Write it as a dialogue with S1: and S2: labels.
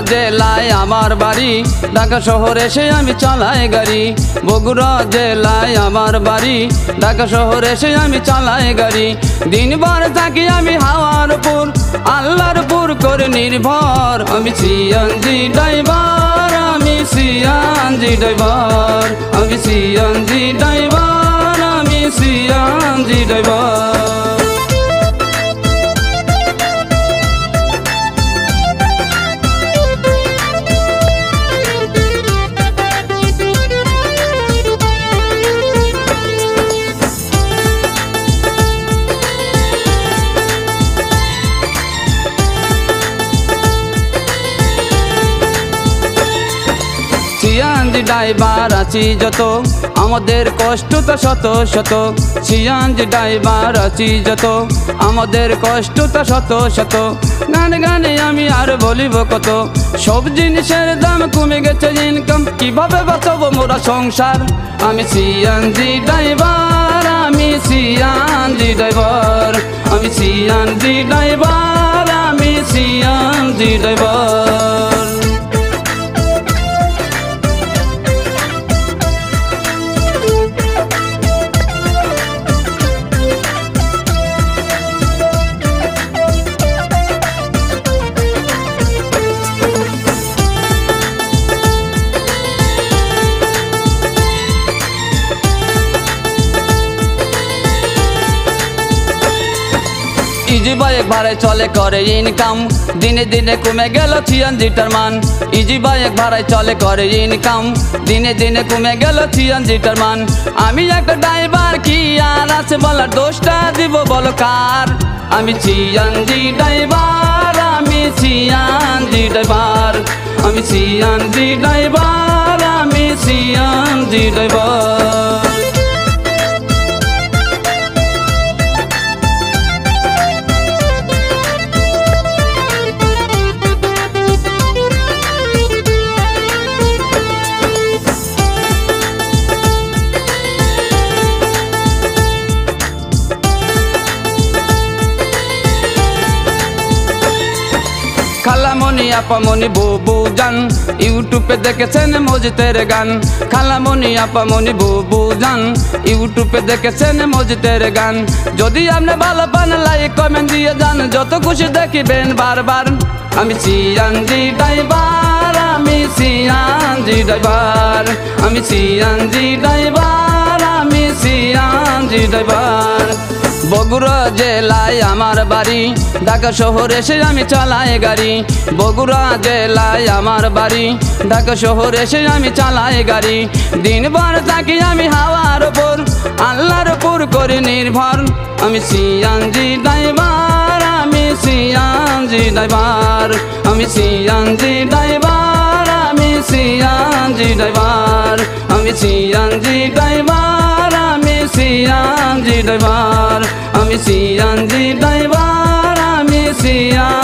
S1: জেলায় আমার বাড়ি, ঢাকা শহরে এসে আমি চালাই গাড়ি। বগুড়া জেলায় আমার বাড়ি, ঢাকা শহরে এসে আমি চালাই গাড়ি। দিনভর থাকি আমি হাওয়ার উপর, আল্লাহর উপর করে নির্ভর। আমি সিএনজি ড্রাইভার, আমি সিএনজি ড্রাইভার, আমি সিএনজি ড্রাইভার, আমি সিএনজি ড্রাইভার। সিএনজি ড্রাইভার আছি যত, আমাদের কষ্ট তো শত শত। সিএনজি ড্রাইভার আছি যত, আমাদের কষ্ট তো শত শত। গানে গানে আমি আর বলিব কত, সব জিনিসের দাম কমে গেছে, ইনকাম কিভাবে বাঁচাবো মোরা সংসার। আমি সিএনজি ড্রাইভার, আমি সিএনজি ড্রাইভার, আমি সিএনজি ড্রাইভার, আমি সিএনজি ড্রাইভার। ইজি বাইক ভাড়ায় চলে করে ইনকাম, দিনে দিনে কমে গেল সিএনজিটার মান। ইজি বাইক ভাড়ায় চলে করে ইনকাম, দিনে দিনে কমে গেল সিএনজিটার মান। আমি একটা ড্রাইভার, কি আর আছে বলার, দোষটা দিব বলো কার। আমি সিএনজি ড্রাইভার, আমি সিএনজি ড্রাইভার, আমি সিএনজি ড্রাইভার, আমি সিএনজি ড্রাইভার। খালামণি আপামণি বুবু জান, ইউটিউবে দেখেছেন মজিদের গান। খালামণি আপামণি বুবু জান, ইউটিউবে দেখেছেন মজিদের গান। যদি আপনি ভালো পান লাইক কমেন্ট দিয়ে যান, যত খুশি দেখিবেন বারবার। আমি সিএনজি ড্রাইভার, আমি সিএনজি ড্রাইভার, আমি সিএনজি ড্রাইভার, আমি সিএনজি ড্রাইভার। বগুড়া জেলায় আমার বাড়ি, ঢাকা শহরে এসে আমি চালাই গাড়ি। বগুড়া জেলায় আমার বাড়ি, ঢাকা শহরে এসে আমি চালাই গাড়ি। দিনভর থাকি আমি হাওয়ার উপর, আল্লাহর উপর করে নির্ভর। আমি সিএনজি ড্রাইভার, আমি সিএনজি ড্রাইভার, আমি সিএনজি ড্রাইভার, আমি সিএনজি ড্রাইভার, আমি সিএনজি ড্রাইভার, আমি সিএনজি ড্রাইভার, আমি সিএনজি ড্রাইভার, আমি সিএনজি